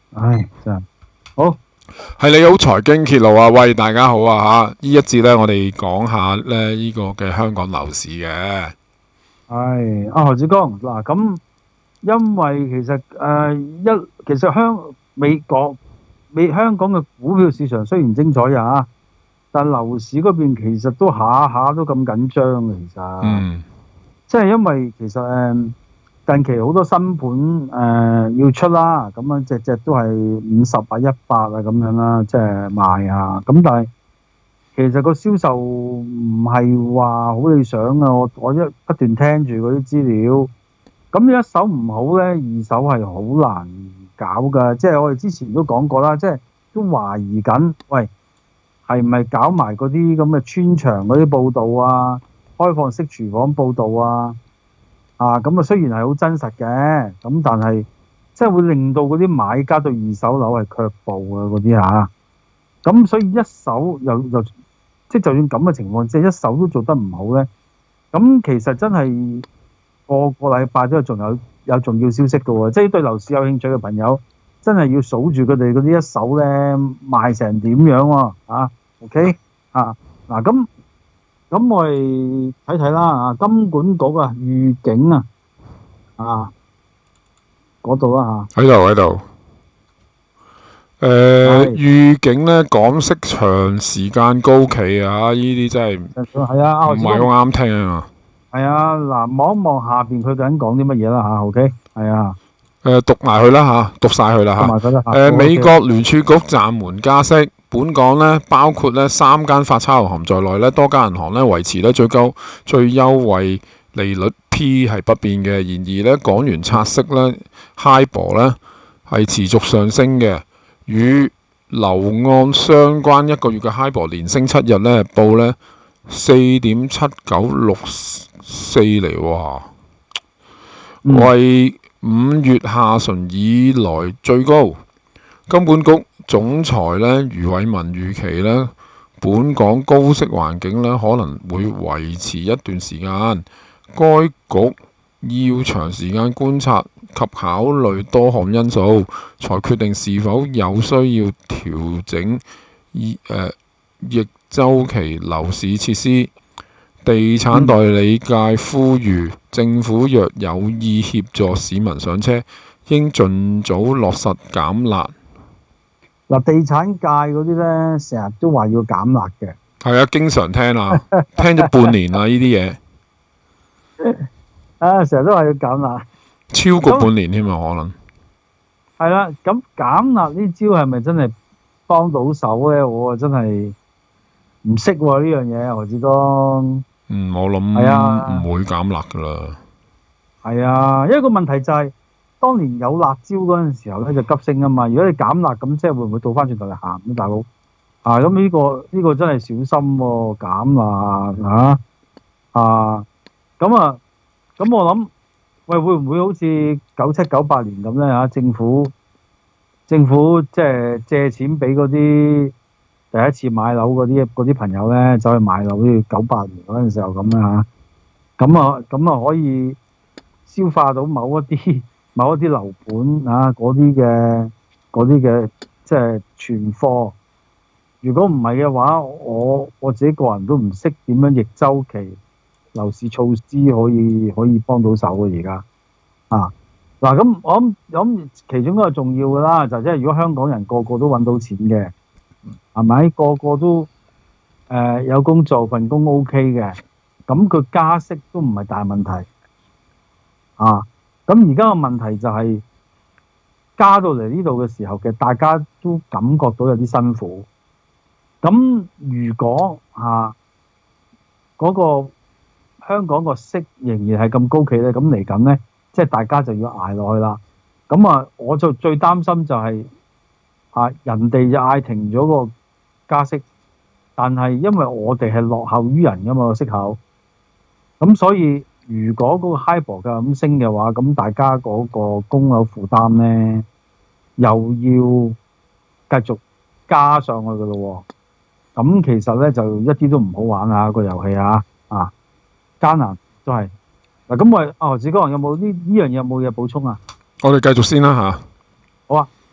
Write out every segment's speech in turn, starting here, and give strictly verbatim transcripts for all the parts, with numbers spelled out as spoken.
唉，真係好。 係你好，財經揭露啊！喂，大家好啊吓！呢一節呢，我哋講下咧呢個嘅香港樓市嘅。 唉，阿何志剛嗱，咁因為其實誒、呃、一其實香美國美香港嘅股票市場雖然精彩啊，但樓市嗰邊其實都下下都咁緊張嘅，其實， 嗯， 即係因為其實誒、呃近期好多新盤誒、呃要出啦，咁樣隻隻都係五十啊、一百啊咁樣啦，即係賣啊，咁但係。其實個銷售唔係話好理想啊！我我一不斷聽住嗰啲資料，咁一手唔好呢，二手係好難搞㗎。即係我哋之前都講過啦，即係都懷疑緊，喂，係咪搞埋嗰啲咁嘅穿牆嗰啲報導啊，開放式廚房報導啊？啊，咁啊雖然係好真實嘅，咁但係即係會令到嗰啲買家對二手樓係卻步啊嗰啲嚇。咁所以一手又又即係就算咁嘅情況，即係一手都做得唔好咧。咁其實真係個個禮拜都有仲有有重要消息嘅喎，即係對樓市有興趣嘅朋友，真係要數住佢哋嗰啲一手咧賣成點樣喎啊？OK 啊嗱咁咁我哋睇睇啦啊，金管局啊預警啊啊嗰度啦喺度喺度。誒、 係預警呢，港息長時間高企啊！呢啲真係嚇，係啊，阿唔係好啱聽啊！ 係啊，嗱望一望下邊佢究竟講啲乜嘢啦嚇，OK 係啊。 誒、讀埋佢啦吓，讀晒佢啦吓。 同埋佢啦嚇誒、 好美 OK 國聯儲局暫緩加息，本港呢，包括呢三間發鈔銀行在內呢，多間銀行呢維持呢最高最優惠利率 P 係不變嘅。然而呢，港元拆息呢 HIBOR 呢係持續上升嘅，與樓按相關一個月嘅 HIBOR 連升七日呢，報呢四點七九六四厘喎， 嗯為五月下旬以來最高。金管局總裁呢余偉文預期呢，本港高息環境呢可能會維持一段時間，該局要長時間觀察及考慮多項因素，才決定是否有需要調整逆誒逆週期樓市設施。地產代理界呼籲政府若有意協助市民上車，應盡早落實減辣。 嗱，地產界嗰啲咧，成日都話要減辣嘅。 係啊，經常聽啊，聽咗半年啦，呢啲嘢啊，成日都話要減辣。 超過半年添啊，可能。 係啦，咁減辣呢招係咪真係幫到手咧？我真係唔識喎呢樣嘢，何志剛。 嗯，我諗係啊唔會減辣噶啦。 係啊，因為個問題就係、當年有辣椒嗰陣時候咧就急升啊嘛。如果你減辣咁，即係會唔會倒翻轉頭嚟行咧，大佬？啊，咁呢、個呢、個真係小心喎、減辣啊啊！咁啊，咁我諗，喂，會唔會好似九七九八年咁咧嚇？政府政府即係借錢俾嗰啲第一次買樓嗰啲嗰啲朋友咧，走去買樓，好似九八年嗰陣時候咁啦嚇。咁啊咁啊可以消化到某一啲某一啲樓盤啊嗰啲嘅嗰啲嘅即係存貨。如果唔係嘅話，我我自己個人都唔識點樣逆周期樓市措施可以可以幫到手嘅而家啊。嗱咁我諗諗其中一個重要嘅啦，就即係如果香港人個個都揾到錢嘅，係咪個個都誒、呃有工做份工 OK 嘅，咁佢加息都唔係大問題啊。咁而家個問題就係、加到嚟呢度嘅時候，其實大家都感覺到有啲辛苦。咁如果嚇嗰、個香港個息仍然係咁高企咧，咁嚟緊咧，即係大家就要捱落去啦。咁啊，我就最擔心就係、啊，人哋就嗌停咗個加息，但係因為我哋係落後於人噶嘛個息口，咁所以如果嗰個 HIBOR 嘅咁升嘅話，咁大家嗰個供樓負擔咧又要繼續加上去嘅咯喎。咁其實咧就一啲都唔好玩啊個遊戲啊啊艱難都係嗱。咁我啊何志剛有冇呢呢樣嘢有冇嘢補充啊？ 我哋繼續先啦吓。 好啊，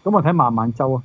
咁我睇孟晚舟啊，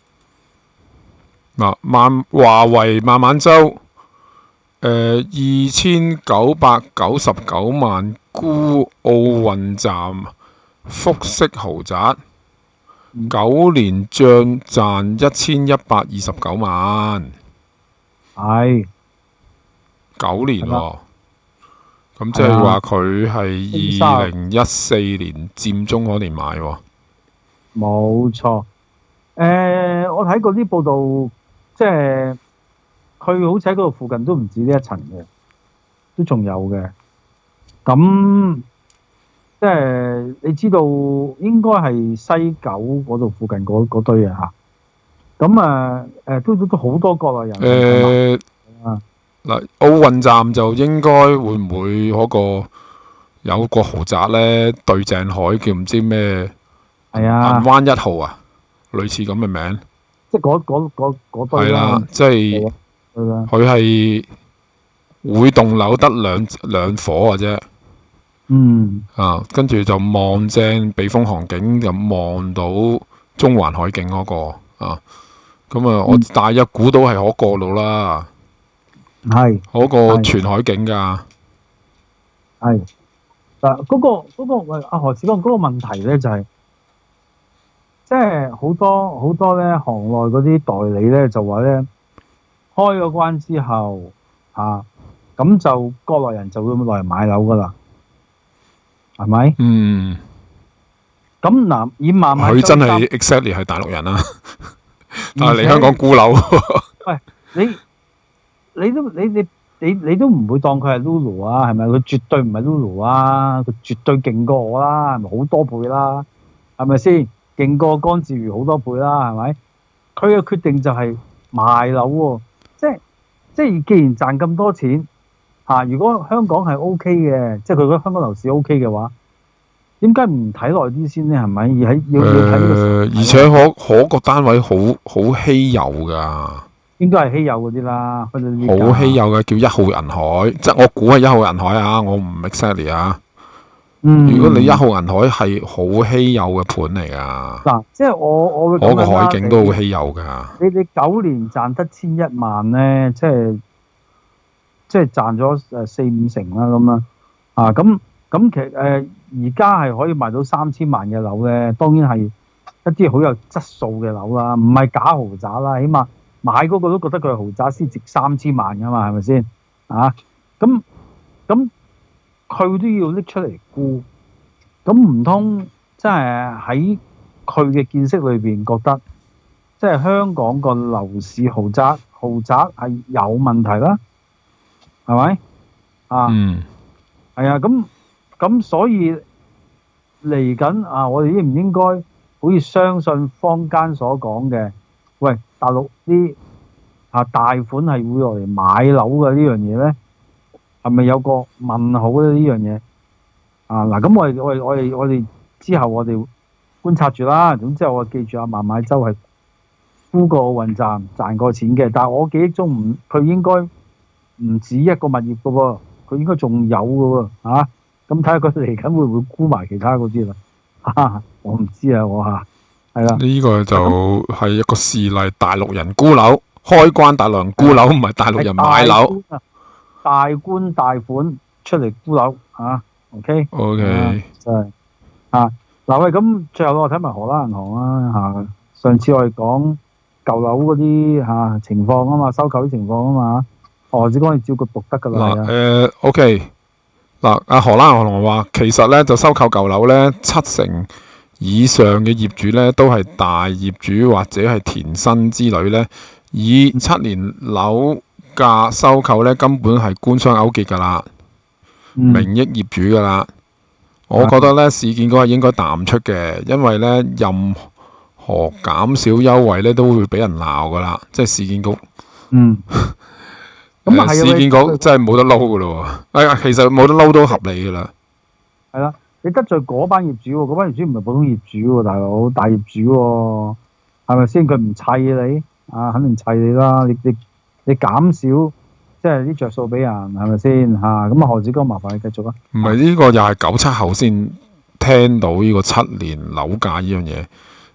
嗱，萬華為孟晚舟，誒二千九百九十九萬沽奧運站複式豪宅， 嗯九年賬賺一千一百二十九萬， 係九年喎、 係啦咁即係話佢係二零一四年佔中嗰年買喎。 冇錯。誒、我睇過啲報道，即係佢好似喺嗰度附近都唔止呢一層嘅，都仲有嘅。咁即係你知道應該係西九嗰度附近嗰嗰堆啊嚇。咁啊誒都都都好多國內人。 誒啊嗱，奧運站就應該會唔會嗰個有個豪宅呢？對正海叫唔知咩係啊銀，灣一號啊，類似咁嘅名。 即係嗰嗰嗰嗰堆係啦，即係係啦， 佢係每棟樓得兩兩伙嘅啫。 嗯啊，跟住就望正避風航景，就望到中環海景嗰、個啊。咁啊，我嗯大約估到係可過路啦， 係嗰、個係全海景㗎。 係嗱嗰個嗰個喂阿何志剛嗰個問題咧就係、即係好多好多咧行內嗰啲代理咧就話咧開咗關之後啊，咁就國內人就會落嚟買樓噶啦，係咪？ 嗯， 咁嗱，以慢慢佢真係 exactly 係大陸人啦，但係嚟香港沽樓。 你你都你你你你都唔會當佢係 Lulu 啊，係咪？佢絕對唔係 Lulu 啊，佢絕對勁過我啦，係咪好多倍啦？係咪先？勁過江志瑜好多倍啦，係咪？佢嘅決定就係賣樓喎，即係即係既然賺咁多錢嚇、啊，如果香港係 O K 嘅，即係佢覺得香港樓市 O K 嘅話，點解唔睇耐啲先呢？係咪？而喺要要睇呢個時誒，而且可可個單位好好稀有㗎。 應該係稀有嗰啲啦，去到呢啲價好稀有嘅叫一號銀海，即係我估係一號銀海啊，我唔 exactly 啊。 嗯， 如果你一號銀海係好稀有嘅盤嚟噶， 嗱，即係我我會我個咁樣啦海景都好稀有噶。 你你九年賺得千一萬咧，即係即係賺咗誒四五成啦咁樣啊！咁咁其實誒而家係可以賣到三千萬嘅樓咧，當然係一啲好有質素嘅樓啦，唔係假豪宅啦，起碼買嗰個都覺得佢係豪宅先值三千萬噶嘛，係咪先啊？咁咁佢都要拎出嚟估，咁唔通即係喺佢嘅見識裏邊覺得？即係香港個樓市豪宅豪宅係有問題啦，係咪啊？ 嗯， 係啊，咁咁所以嚟緊啊，我哋應唔應該好似相信坊間所講嘅？喂，大陸啲啊大款係會落嚟買樓嘅呢樣嘢咧，係咪有個問號咧？呢樣嘢啊嗱，咁我哋我哋我哋我哋之後我哋觀察住啦。總之我記住阿孟晚舟係沽過奧運站賺過錢嘅，但係我記憶中唔，佢應該唔止一個物業嘅喎，佢應該仲有嘅喎嚇。咁睇下佢嚟緊會唔會沽埋其他嗰啲啦？啊，我唔知啊，我嚇係啦。 呢個就係一個事例，大陸人沽樓，開關大陸人沽樓，唔係大陸人買樓。 大官大款出嚟沽樓嚇，OK。 OK， 真係啊嗱喂，咁最後我睇埋荷蘭銀行啦嚇。上次我哋講舊樓嗰啲嚇情況啊嘛，收購啲情況啊嘛，何志剛你照顧讀得㗎啦。 嗱，誒 OK，嗱，阿荷蘭銀行話其實咧就收購舊樓咧，七成以上嘅業主咧都係大業主或者係田生之類咧，以七年樓價收購咧根本係官商勾結㗎啦， 嗯名益業主㗎啦。我覺得咧市建局係應該淡出嘅，因為咧任何減少優惠咧都會俾人鬧㗎啦，即係市建局。 嗯，咁啊係啊， 誒市建局真係冇得撈㗎咯喎！哎呀，其實冇得撈都合理㗎啦。 係啦，你得罪嗰班業主喎，嗰班業主唔係普通業主喎，大佬大業主喎，係咪先？佢唔砌你啊，肯定砌你啦。你你你減少即係啲着數俾人，係咪先嚇？咁啊，何志剛麻煩你繼續啊。 唔係呢個又係九七後先聽到呢個七年樓價呢樣嘢。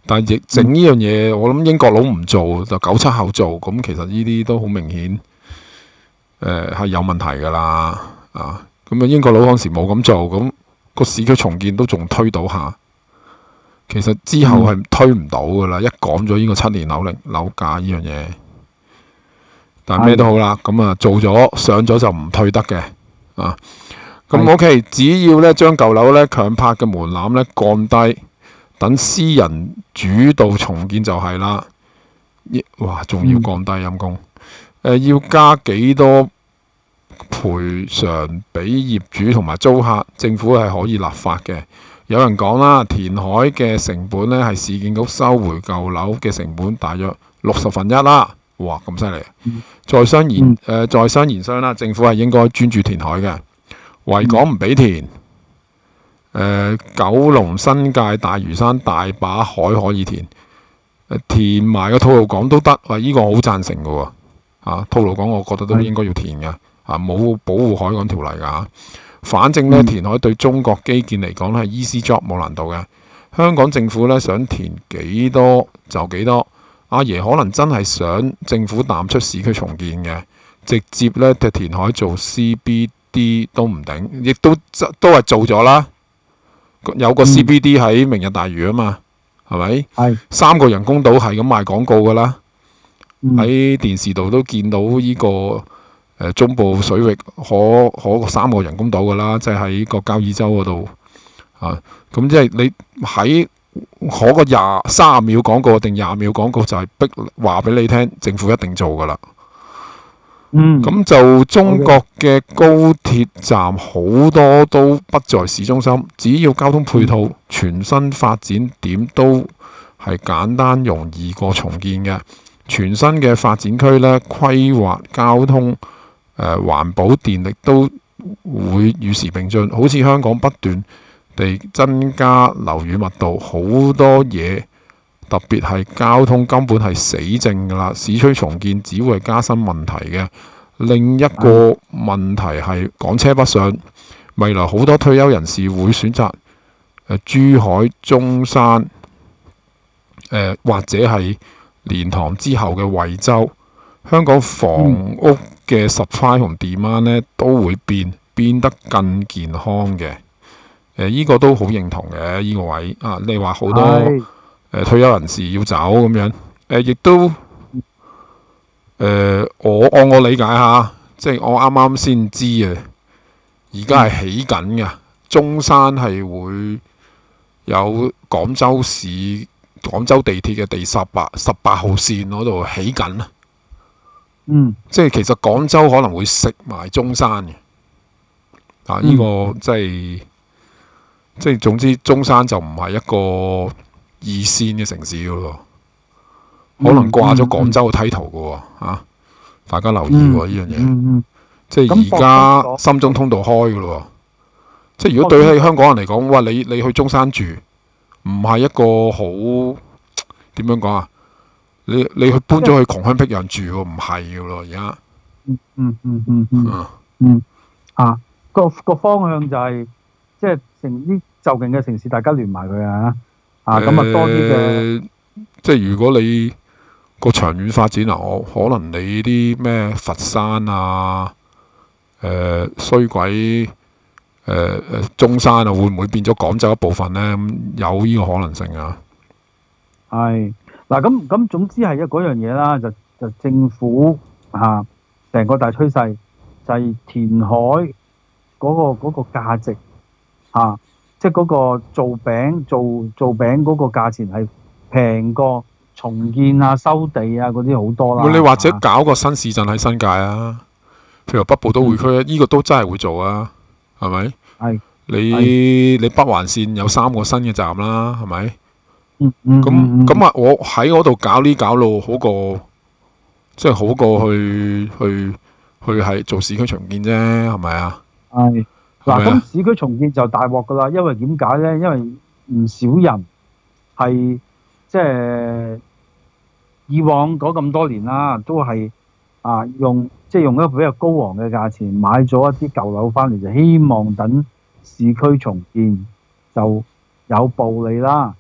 但係疫整呢樣嘢，我諗英國佬唔做，就九七後做，咁其實呢啲都好明顯，誒、呃、係有問題㗎啦，啊，咁啊英國佬嗰時冇咁做，咁、個市區重建都仲推到下，其實之後係推唔到㗎啦，一講咗呢個七年樓齡樓價呢樣嘢，但係咩都好啦，咁啊做咗上咗就唔退得嘅，啊，咁 OK， 只要咧將舊樓咧強拍嘅門檻咧降低。等私人主導重建就係啦，哇，仲要降低陰公，誒要加幾多賠償俾業主同埋租客，政府係可以立法嘅。有人講啦，填海嘅成本咧係市建局收回舊樓嘅成本大約六十分一啦，哇咁犀利！在商言誒在商言商啦，政府係應該專注填海嘅，維港唔俾填。誒、呃、九龍、新界、大嶼山大把海可以填，呃、填埋個吐露港都得，喂、呃，依、這個我好贊成嘅喎，啊，吐露港我覺得都應該要填嘅，啊，冇保護海港條例㗎，反正呢，填海對中國基建嚟講咧係 easy job 冇難度嘅，香港政府呢，想填幾多就幾多，阿爺可能真係想政府淡出市區重建嘅，直接呢，就填海做 C B D 都唔定，亦都都係做咗啦。有個 C B D 喺明日大嶼啊嘛，係咪？係三個人工島係咁賣廣告噶啦，喺、嗯、電視度都見到呢、這個誒、呃、中部水域可可三個人工島噶啦，即係喺個交椅洲嗰度啊。咁即係你喺可個廿三十秒廣告定廿秒廣告就係逼話俾你聽，政府一定做噶啦。咁、嗯、就中國嘅高鐵站好多都不在市中心，只要交通配套全新發展點都係簡單容易過重建嘅。全新嘅發展區呢，規劃交通、誒、呃、環保電力都會與時並進，好似香港不斷地增加樓宇密度，好多嘢。特別係交通根本係死症㗎啦，市區重建只會加深問題嘅。另一個問題係港車北上，未來好多退休人士會選擇、呃、珠海、中山、呃、或者係蓮塘之後嘅惠州。香港房屋嘅 supply 同 demand 呢都會變變得更健康嘅。誒、呃，依、這個都好認同嘅依、這個位啊！你話好多。呃、退休人士要走咁樣，誒、呃、亦都誒、呃、我按我理解下，即係我啱啱先知嘅，而家係起緊嘅。中山係會有廣州市廣州地鐵嘅第十八十八號線嗰度起緊啊。嗯，即係其實廣州可能會食埋中山嘅。啊，呢、這個、嗯、即係即係總之，中山就唔係一個二線嘅城市嘅喎，可能掛咗廣州嘅 title 嘅喎，嚇！大家留意喎呢樣嘢，即係而家深中通道開嘅咯，即係如果對於香港人嚟講，哇！你你去中山住，唔係一個好點樣講啊？你你去搬咗去窮鄉僻壤住喎，唔係嘅咯，而家。嗯嗯嗯嗯嗯嗯啊，個個方向就係即係成啲就近嘅城市，大家聯埋佢啊！啊，咁啊多啲嘅， 即係如果你個長遠發展啊，我可能你啲咩佛山啊、誒、呃、衰鬼、誒、呃、誒中山啊，會唔會變咗廣州一部分咧？有呢個可能性啊。 係嗱，咁咁總之係一嗰樣嘢啦，就就政府嚇成、啊、個大趨勢就係填海嗰、嗰個嗰、嗰個價值嚇。啊即係嗰個做餅做做餅嗰個價錢係平過重建啊、收地啊嗰啲好多啦。 你或者搞個新市鎮喺新界啊，譬如北部都會區，呢、嗯、個都真係會做啊，係咪？係。你你北環線有三個新嘅站啦，係咪？嗯嗯。咁咁啊，我喺嗰度搞呢搞路好過，即係好過去去去係做市區重建啫，係咪啊？係。嗱，咁市區重建就大鑊噶啦，因為點解咧？因為唔少人係即係以往嗰咁多年啦，都係啊用即係、就是、用一個比較高昂嘅價錢買咗一啲舊樓翻嚟，就希望等市區重建就有暴利啦。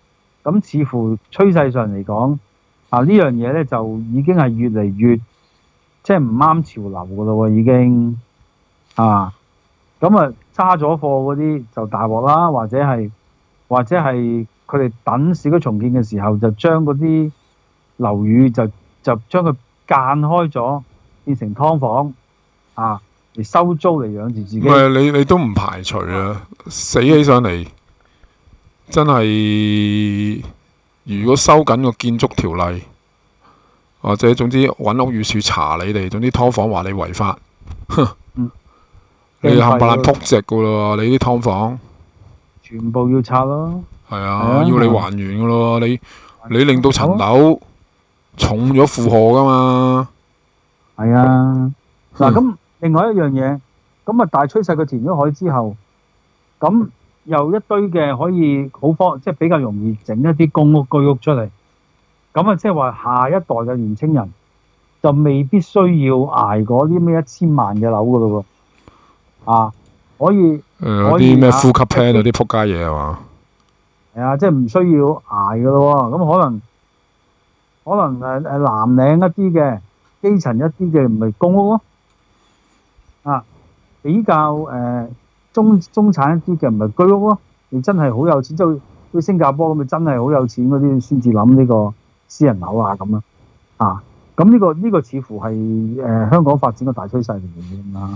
咁似乎趨勢上嚟講，啊呢樣嘢咧就已經係越嚟越即係唔啱潮流噶咯喎，已經啊，咁啊揸咗貨嗰啲就大鑊啦，或者係或者係佢哋等市區重建嘅時候，就將嗰啲樓宇就就將佢間開咗，變成劏房啊，嚟收租嚟養住自己。 唔係你你都唔排除啊，死起上嚟真係，如果收緊個建築條例，或者總之揾屋宇署查你哋，總之劏房話你違法，哼， 嗯你冚唪唥撲直噶咯，你啲劏房全部要拆咯。 係啊， 啊要你還原噶咯，你你令到層樓重咗負荷噶嘛。 係啊，嗱咁另外一樣嘢，咁啊大趨勢佢填咗海之後，咁又一堆嘅可以好方，即係比較容易整一啲公屋居屋出嚟，咁啊即係話下一代嘅年青人就未必需要捱嗰啲咩一千萬嘅樓噶咯喎，啊可以誒嗰啲咩呼吸廳嗰啲撲街嘢係嘛？ 係啊，即係唔需要捱噶咯喎，咁可能可能誒誒藍領一啲嘅。基層一啲嘅唔係公屋咯，啊比較誒、呃、中中產一啲嘅唔係居屋咯，你真係好有錢，即係好似新加坡咁，咪真係好有錢嗰啲先至諗呢個私人樓啊咁啊，啊咁呢、呢個呢、呢個似乎係誒、呃、香港發展嘅大趨勢嚟嘅嘛，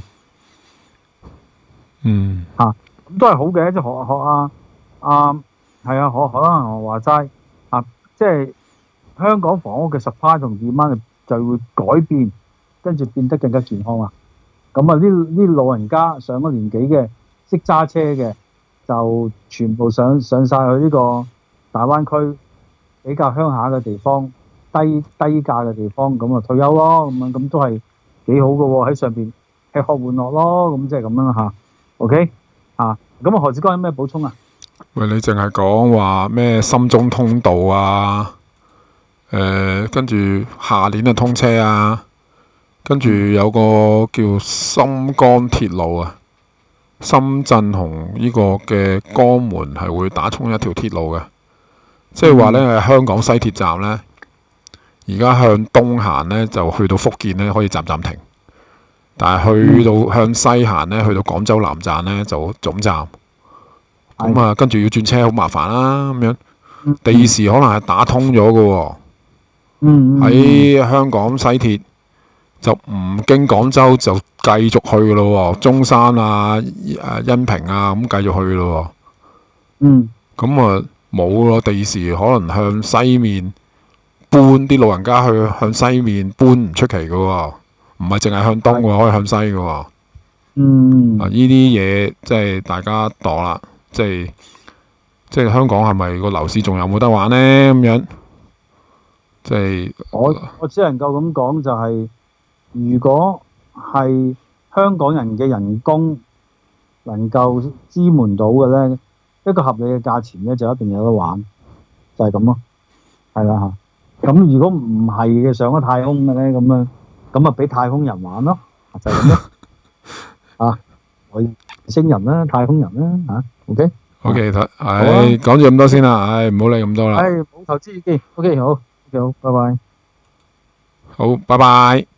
嗯， 嚇咁、啊、都係好嘅，即係學學啊啊係啊，學學啊我話齋啊，即係香港房屋嘅 supply 同 demand就會改變，跟住變得更加健康啊！咁啊，呢呢老人家上咗年紀嘅，識揸車嘅，就全部上上晒去呢個大灣區比較鄉下嘅地方，低低價嘅地方，咁啊退休咯，咁啊咁都係幾好嘅喎，喺上邊吃喝玩樂咯，咁即係咁樣嚇。OK 啊，咁啊何志剛有咩補充啊？ 喂，你淨係講話咩深中通道啊？誒，跟住下年就通車啊，跟住有個叫深江鐵路啊，深圳同呢個嘅江門係會打通一條鐵路嘅，即係話呢，香港西鐵站呢，而家向東行呢，就去到福建呢可以站站停，但係去到向西行呢，去到廣州南站呢，就總站，咁啊跟住要轉車好麻煩啦，咁樣第時可能係打通咗嘅喎。喺、嗯、香港西鐵就唔經廣州就繼續去咯喎，中山啊、誒恩平啊咁繼續去咯喎。 嗯。咁啊冇咯，第時可能向西面搬啲老人家去向西面搬唔出奇嘅喎，唔係淨係向東嘅，可以向西嘅喎。 嗯。 啊！呢啲嘢即係大家度啦，即係即係香港係咪個樓市仲有冇得玩呢？咁樣？即係我我只能夠咁講，就係如果係香港人嘅人工能夠支援到嘅咧，一個合理嘅價錢咧，就一定有得玩，就係咁咯，係啦嚇。咁如果唔係嘅上咗太空嘅咧，咁啊咁啊俾太空人玩咯，就係咁咯。啊，外星人啦，太空人啦嚇。OK OK，睇，唉，講住咁多先啦，唉，唔好理咁多啦。 唉，冇投資意見。OK，好。好，拜拜。 好，拜拜。